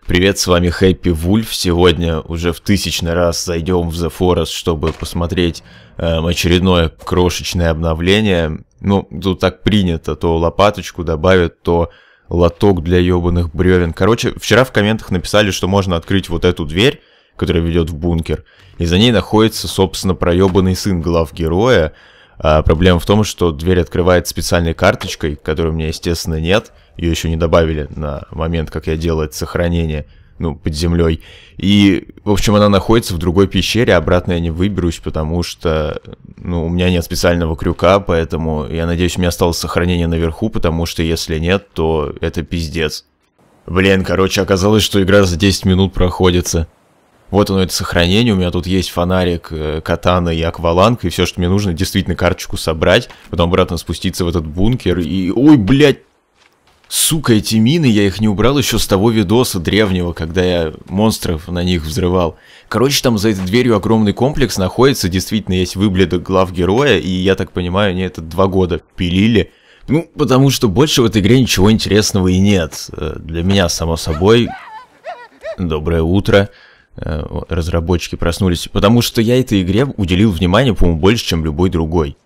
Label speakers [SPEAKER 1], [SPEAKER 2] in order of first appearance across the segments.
[SPEAKER 1] Привет, с вами Happy Wolf. Сегодня уже в 1000-й раз зайдем в The Forest, чтобы посмотреть очередное крошечное обновление. Ну, тут так принято, то лопаточку добавят, то лоток для ебаных бревен. Короче, вчера в комментах написали, что можно открыть вот эту дверь, которая ведет в бункер, и за ней находится, собственно, проебанный сын главгероя. А проблема в том, что дверь открывается специальной карточкой, которой у меня, естественно, нет. Ее еще не добавили на момент, как я делал это сохранение, ну, под землей. И, в общем, она находится в другой пещере, обратно я не выберусь, потому что, ну, у меня нет специального крюка, поэтому я надеюсь, у меня осталось сохранение наверху, потому что если нет, то это пиздец. Блин, короче, оказалось, что игра за 10 минут проходится. Вот оно, это сохранение, у меня тут есть фонарик, катана и акваланг, и все, что мне нужно, действительно карточку собрать, потом обратно спуститься в этот бункер, и... Ой, блядь! Сука, эти мины, я их не убрал еще с того видоса древнего, когда я монстров на них взрывал. Короче, там за этой дверью огромный комплекс находится, действительно есть выбледок главгероя, и я так понимаю, они это 2 года пилили. Ну, потому что больше в этой игре ничего интересного и нет. Для меня, само собой, доброе утро. Разработчики проснулись, потому что я этой игре уделил внимание, по-моему, больше, чем любой другой.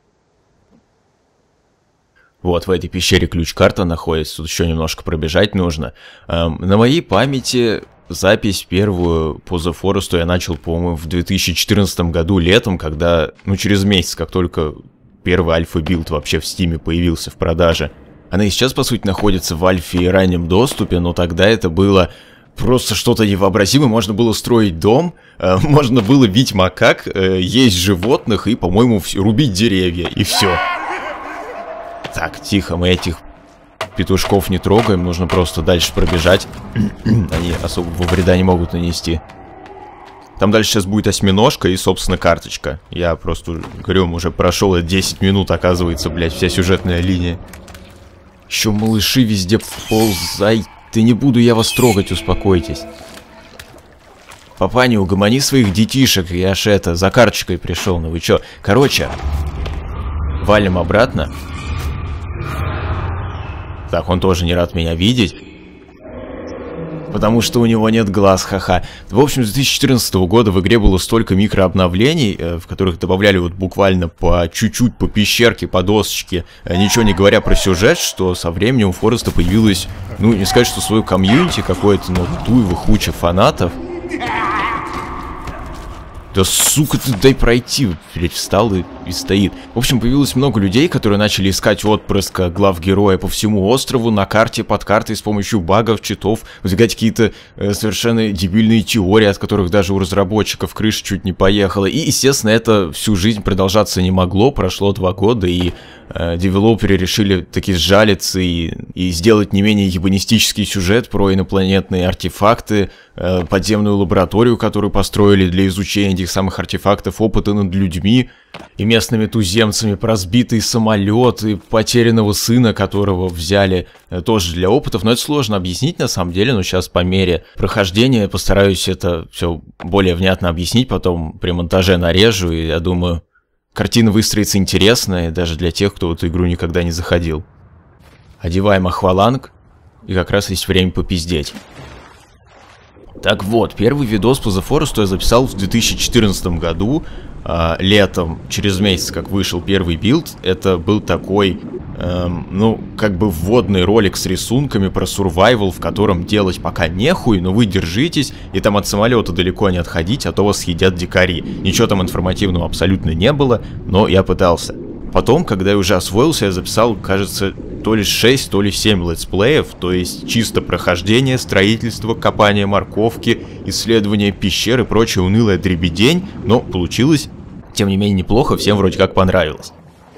[SPEAKER 1] Вот, в этой пещере ключ-карта находится, тут еще немножко пробежать нужно. На моей памяти запись первую по The Forest я начал, по-моему, в 2014 году летом, когда, ну, через месяц, как только первый альфа-билд вообще в Steam появился в продаже. Она и сейчас, по сути, находится в альфе и раннем доступе, но тогда это было... Просто что-то невообразимое, можно было строить дом, можно было бить макак, есть животных и, по-моему, рубить деревья, и все. Так, тихо, мы этих петушков не трогаем, нужно просто дальше пробежать, они особого вреда не могут нанести. Там дальше сейчас будет осьминожка и, собственно, карточка. Я просто, говорю, уже прошел 10 минут, оказывается, блядь, вся сюжетная линия. Еще малыши везде ползайте. Да не буду я вас трогать, успокойтесь. Папаня, угомони своих детишек, я ж это, за карточкой пришел, ну вы чё? Короче, валим обратно. Так, он тоже не рад меня видеть. Потому что у него нет глаз, ха-ха. В общем, с 2014 года в игре было столько микрообновлений, в которых добавляли вот буквально по чуть-чуть, по пещерке, по досочке, ничего не говоря про сюжет, что со временем у Фореста появилось, ну, не сказать, что свое комьюнити какое-то, но туево куча фанатов. Да сука, ты дай пройти, блядь, встал и стоит. В общем, появилось много людей, которые начали искать отпрыска главгероя по всему острову, на карте, под картой, с помощью багов, читов, выдвигать какие-то совершенно дебильные теории, от которых даже у разработчиков крыша чуть не поехала. И, естественно, это всю жизнь продолжаться не могло, прошло 2 года, и девелоперы решили таки сжалиться и сделать не менее ебанистический сюжет про инопланетные артефакты, подземную лабораторию, которую построили для изучения этих самых артефактов, опыта над людьми и местными туземцами, про сбитый самолет и потерянного сына, которого взяли тоже для опытов. Но это сложно объяснить на самом деле, но сейчас по мере прохождения постараюсь это все более внятно объяснить, потом при монтаже нарежу, и я думаю, картина выстроится интересная даже для тех, кто в эту игру никогда не заходил. Одеваем акваланг, и как раз есть время попиздеть. Так вот, первый видос по The Forest я записал в 2014 году, летом, через месяц, как вышел первый билд. Это был такой, ну, как бы вводный ролик с рисунками про survival, в котором делать пока нехуй, но вы держитесь, и там от самолета далеко не отходить, а то вас съедят дикари. Ничего там информативного абсолютно не было, но я пытался. Потом, когда я уже освоился, я записал, кажется, то ли 6, то ли 7 летсплеев, то есть чисто прохождение, строительство, копание морковки, исследование пещер и прочая унылая дребедень, но получилось, тем не менее, неплохо, всем вроде как понравилось.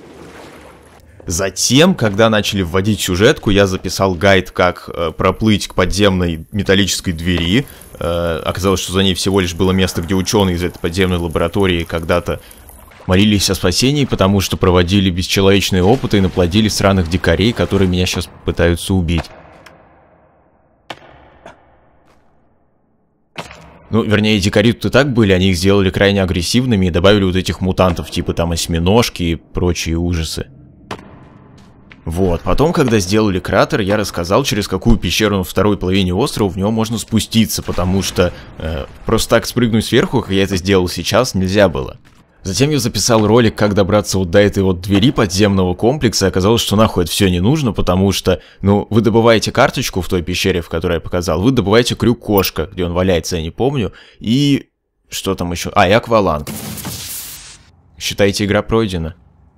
[SPEAKER 1] Затем, когда начали вводить сюжетку, я записал гайд, как проплыть к подземной металлической двери. Оказалось, что за ней всего лишь было место, где ученые из этой подземной лаборатории когда-то молились о спасении, потому что проводили бесчеловечные опыты и наплодили сраных дикарей, которые меня сейчас пытаются убить. Ну, вернее, дикари тут и так были, они их сделали крайне агрессивными и добавили вот этих мутантов, типа там осьминожки и прочие ужасы. Вот, потом, когда сделали кратер, я рассказал, через какую пещеру на второй половине острова в него можно спуститься, потому что просто так спрыгнуть сверху, как я это сделал сейчас, нельзя было. Затем я записал ролик, как добраться вот до этой вот двери подземного комплекса, и оказалось, что нахуй это все не нужно, потому что, ну, вы добываете карточку в той пещере, в которой я показал, вы добываете крюк кошка, где он валяется, я не помню, и... что там еще? А, и акваланг. Считайте, игра пройдена.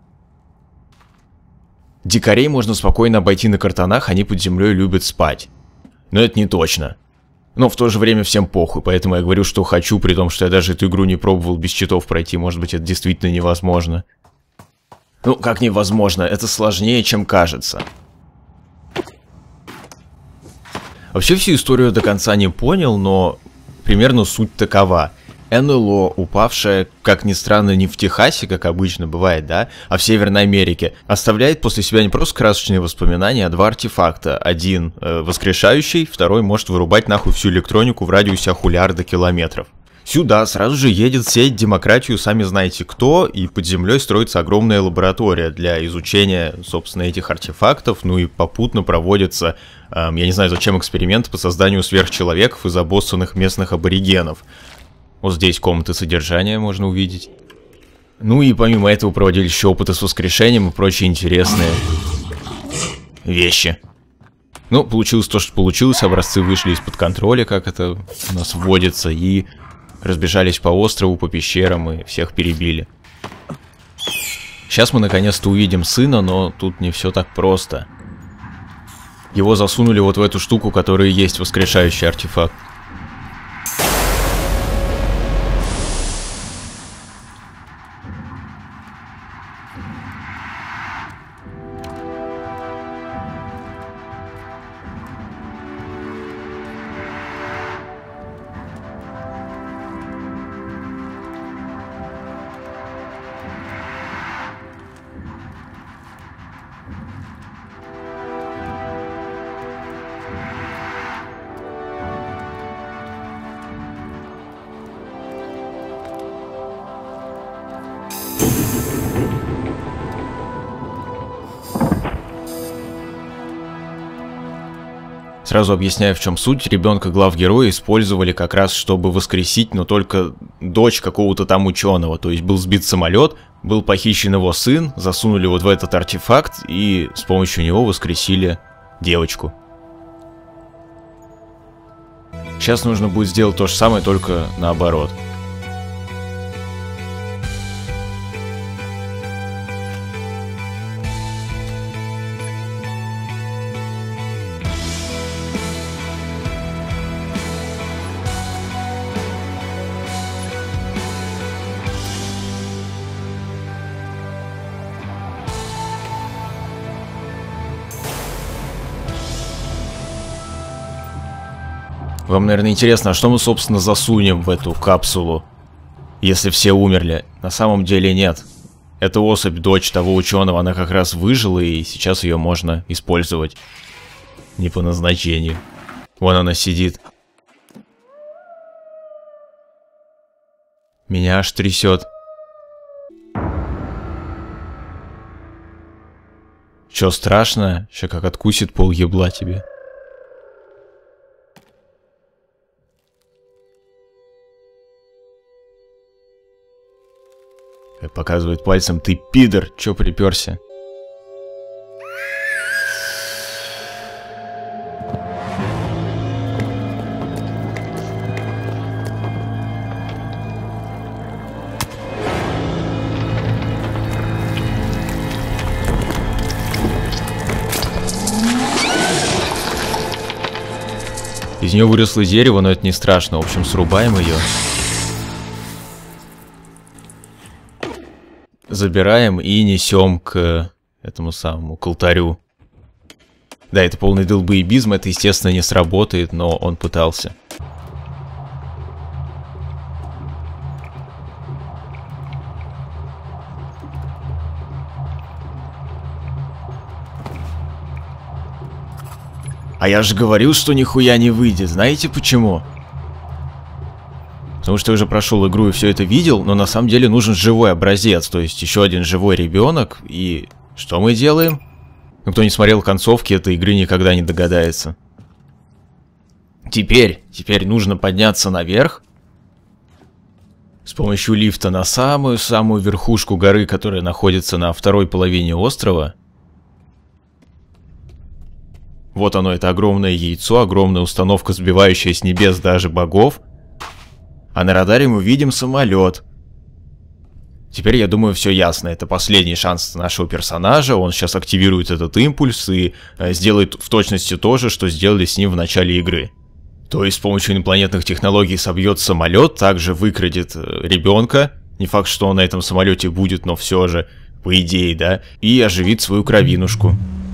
[SPEAKER 1] Дикарей можно спокойно обойти на картонах, они под землей любят спать. Но это не точно. Но в то же время всем похуй, поэтому я говорю, что хочу, при том, что я даже эту игру не пробовал без читов пройти, может быть, это действительно невозможно. Ну, как невозможно, это сложнее, чем кажется. Вообще всю историю до конца не понял, но примерно суть такова. НЛО, упавшая, как ни странно, не в Техасе, как обычно бывает, да, а в Северной Америке, оставляет после себя не просто красочные воспоминания, а два артефакта. Один воскрешающий, второй может вырубать нахуй всю электронику в радиусе ахулиарда километров. Сюда сразу же едет сеть демократию сами знаете кто, и под землей строится огромная лаборатория для изучения, собственно, этих артефактов, ну и попутно проводятся, я не знаю зачем, эксперименты по созданию сверхчеловеков из обоссанных местных аборигенов. Вот здесь комнаты содержания можно увидеть. Ну и помимо этого проводили еще опыты с воскрешением и прочие интересные вещи. Ну, получилось то, что получилось. Образцы вышли из-под контроля, как это у нас вводится, и разбежались по острову, по пещерам и всех перебили. Сейчас мы наконец-то увидим сына, но тут не все так просто. Его засунули вот в эту штуку, которая и есть воскрешающий артефакт. Сразу объясняю, в чем суть. Ребенка главгероя использовали как раз, чтобы воскресить, но только дочь какого-то там ученого. То есть был сбит самолет, был похищен его сын, засунули вот в этот артефакт и с помощью него воскресили девочку. Сейчас нужно будет сделать то же самое, только наоборот. Вам, наверное, интересно, а что мы, собственно, засунем в эту капсулу, если все умерли? На самом деле нет. Эта особь, дочь того ученого, она как раз выжила, и сейчас ее можно использовать. Не по назначению. Вон она сидит. Меня аж трясет. Че, страшно? Ща как откусит пол ебла тебе. Показывает пальцем: ты пидор, чё приперся? Из нее выросло дерево, но это не страшно. В общем, срубаем ее. Забираем и несем к этому самому, к алтарю. Да, это полный долбоебизм, это, естественно, не сработает, но он пытался. А я же говорил, что нихуя не выйдет. Знаете почему? Потому что я уже прошел игру и все это видел, но на самом деле нужен живой образец, то есть еще один живой ребенок. И что мы делаем? Но кто не смотрел концовки этой игры, никогда не догадается. Теперь нужно подняться наверх. С помощью лифта на самую-самую верхушку горы, которая находится на второй половине острова. Вот оно, это огромное яйцо, огромная установка, сбивающая с небес даже богов. А на радаре мы видим самолет. Теперь, я думаю, все ясно. Это последний шанс нашего персонажа. Он сейчас активирует этот импульс и сделает в точности то же, что сделали с ним в начале игры. То есть с помощью инопланетных технологий собьет самолет, также выкрадет ребенка. Не факт, что он на этом самолете будет, но все же, по идее, да. И оживит свою кровинушку.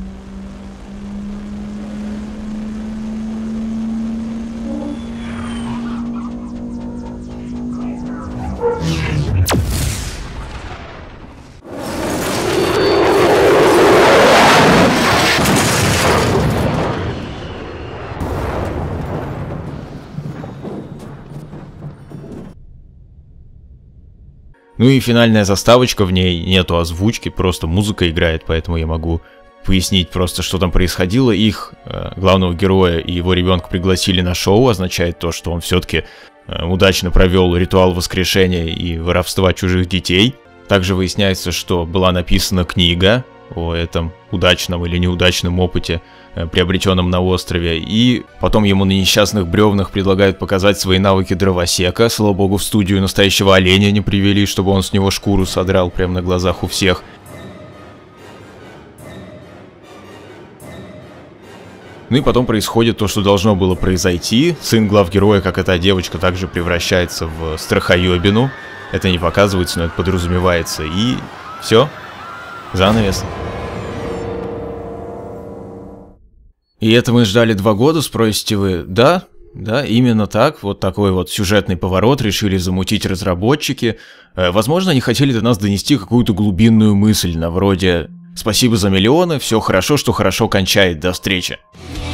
[SPEAKER 1] Ну и финальная заставочка, в ней нету озвучки, просто музыка играет, поэтому я могу пояснить просто, что там происходило. Их, главного героя и его ребенка, пригласили на шоу, означает то, что он все-таки удачно провел ритуал воскрешения и воровства чужих детей. Также выясняется, что была написана книга о этом удачном или неудачном опыте, приобретенном на острове, и потом ему на несчастных бревнах предлагают показать свои навыки дровосека. Слава богу, в студию настоящего оленя не привели, чтобы он с него шкуру содрал прямо на глазах у всех. Ну и потом происходит то, что должно было произойти. Сын главгероя, как эта девочка, также превращается в страхоебину. Это не показывается, но это подразумевается. И все. Занавес. И это мы ждали 2 года, спросите вы. Да, именно так. Вот такой вот сюжетный поворот решили замутить разработчики. Возможно, они хотели до нас донести какую-то глубинную мысль, на вроде «Спасибо за миллионы, все хорошо, что хорошо кончает, до встречи».